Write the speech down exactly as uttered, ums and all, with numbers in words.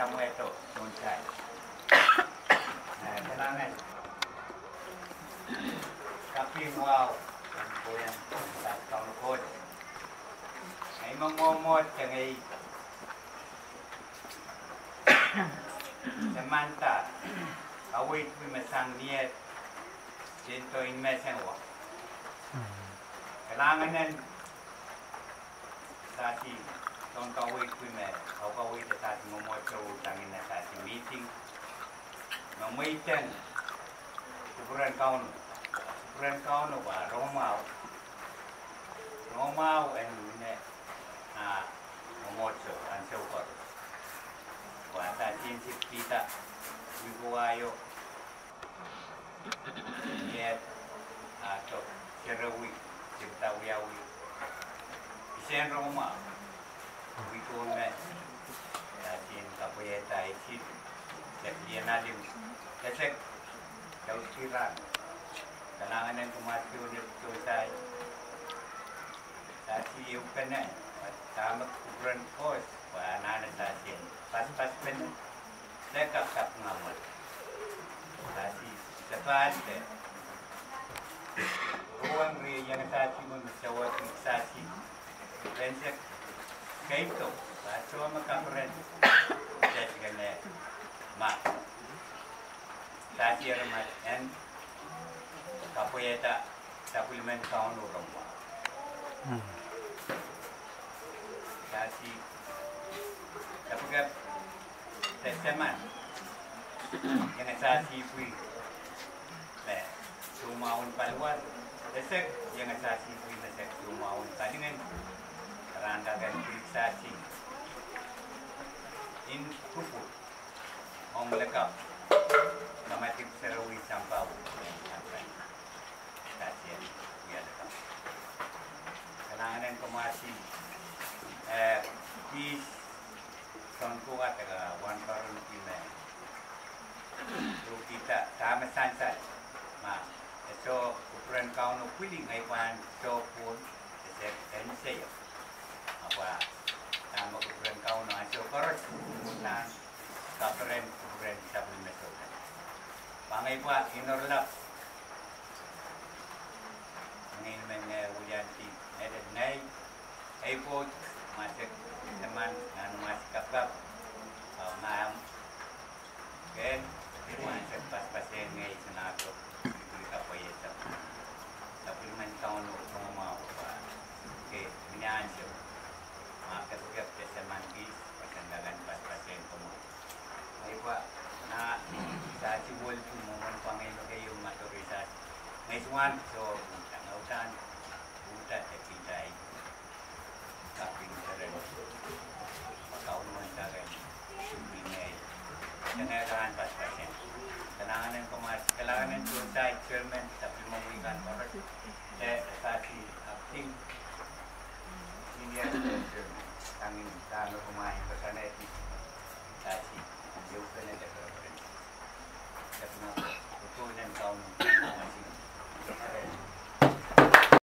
Samuel itu muncul. Nah, kenangan. Tapi wow, aku yang tak tahu kot. Ay mangomot kay Samantha await we masang niat dito in mesenwa. Kailangan nan sa si tong kawait we me au kawait sa si momocho tangin na sa si meeting mamaitan kuburan kaun kuburan kaun ba Romao Romao and ne na momocho ang sewot wata tinsip kita wibuayo yet ato kerawi cipta wiawi isen Roma wikone yatin kapuyeta isit dia nadim kesek kau kiran kenangan yang kumati udah selesai tadi ukene sama kuburan kos wana nasi pas-pas pen dekat kap ngamal tadi sepas deh ruang ri yang tadi mun sawat saksi pensek kaito baca makapren jadi kene mak tadi ramat en kapuyeta supplement kaun rumah kasi kapag testaman yang asasi pui le sumaun paluar desek yang asasi pui desek sumaun kadingan randagan fiksasi in kupu ong lekap kamatik serawi sampau kasihan dia lekap kenangan kemasi eh di songko ataga wan parun kime tu kita sama sansat ma eso ukuran kau no kuling ai wan so pun set ense apa sama ukuran kau no aso koros na kapren ukuran sabun meso pangai pa inorlap ngin men ujanti ada nai ai po masuk teman dan masuk kapap ngam kan masuk pas-pasen ngai senato di kapaya tak tapi men tahun no mau ke minyanjo maka juga teman bis perkendalan pas-pasen kamu ai pa na sa cibul tu momen pangai kayu maturisat ngai suan so tangautan utat tepitai tapi keren kau menjaga ini jangan pas-pasen kenangan yang kemas kenangan yang tuntai cermin tapi memberikan orang saya saksi aktif ini yang kami kami pemain kesana itu saksi jauh kena dekat tapi nak betul dan kau masih